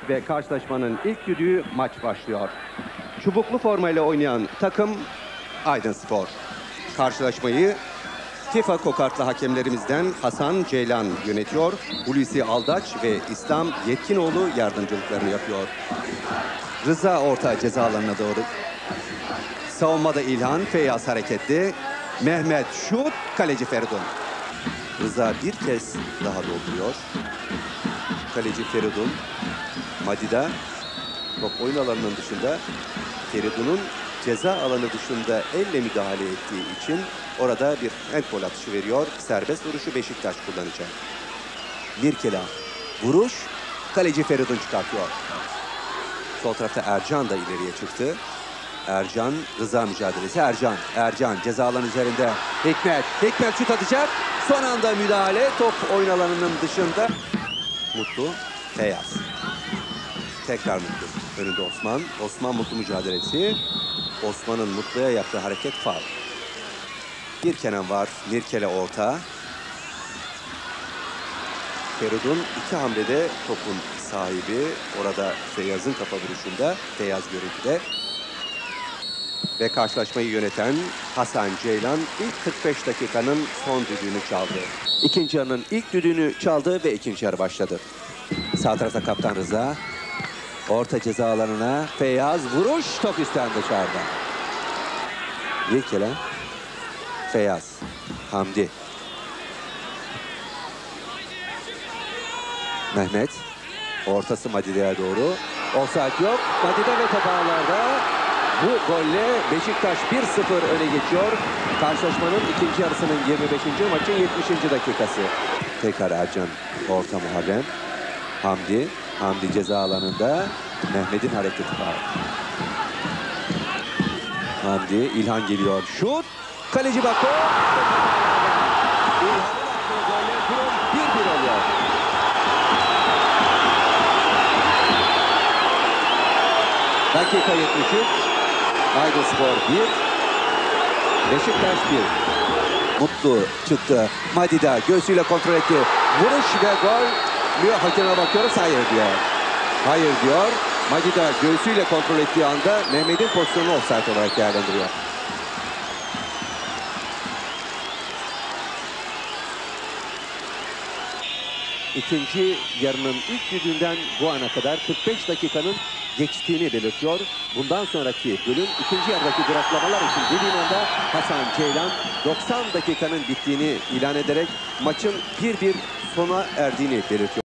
ve karşılaşmanın ilk düdüğü maç başlıyor. Çubuklu formayla oynayan takım Aydınspor. Karşılaşmayı FIFA kokartlı hakemlerimizden Hasan Ceylan yönetiyor. Hulusi Aldaç ve İslam Yetkinoğlu yardımcılıklarını yapıyor. Rıza orta ceza alanına doğru. Savunmada İlhan, Feyyaz hareketli. Mehmet şut, kaleci Feridun. Rıza bir kez daha dolduruyor. Kaleci Feridun. Madida top oyun alanının dışında. Feridun'un ceza alanı dışında elle müdahale ettiği için orada bir handball atışı veriyor. Serbest vuruşu Beşiktaş kullanacak. Mirkela vuruş, kaleci Feridun çıkartıyor. Sol tarafta Ercan da ileriye çıktı. Ercan, Rıza mücadelesi. Ercan ceza alanı üzerinde. Hikmet şut atacak. Son anda müdahale. Top oyun alanının dışında. Mutlu, Feyyaz. Tekrar Mutlu. Önünde Osman. Osman Mutlu mücadelesi. Osman'ın Mutlu'ya yaptığı hareket faul. Bir Kenan var. Mirkele orta. Feridun iki hamlede topun sahibi. Orada Feyyaz'ın kafa vuruşunda. Feyyaz görüntüde. Ve karşılaşmayı yöneten Hasan Ceylan ilk 45 dakikanın son düdüğünü çaldı. İkinci yarının ilk düdüğünü çaldı ve ikinci yarı başladı. Sağ tarafta kaptan Rıza. Orta ceza alanına Feyyaz vuruş, top üstten dışarıda. Mirkele, Feyyaz, Hamdi. Mehmet, ortası Madide'ye doğru. Offside yok, Madide ve top ağlarda. Bu golle Beşiktaş 1-0 öne geçiyor. Karşılaşmanın ikinci yarısının 25. maçın 70. dakikası. Tekrar Ercan, orta Muharrem. Hamdi ceza alanında. Mehmet'in hareketi var. Hamdi, İlhan geliyor. Şut. Kaleci Bako. İlhan'ın attığı golle durum 1-1 oluyor. Dakika 73. Aydınspor 1. Beşiktaş 1. Mutlu çıktı. Madida göğsüyle kontrol etti. Vuruş ve gol. Hakeme bakıyoruz. Hayır diyor. Madida göğsüyle kontrol ettiği anda Mehmet'in pozisyonunu offside olarak değerlendiriyor. İkinci yarının ilk düdüğünden bu ana kadar 45 dakikanın geçtiğini belirtiyor. Bundan sonraki bölüm ikinci yarıdaki duraklamalar için dediğim anda Hasan Ceylan 90 dakikanın bittiğini ilan ederek maçın 1-1 sona erdiğini belirtiyor.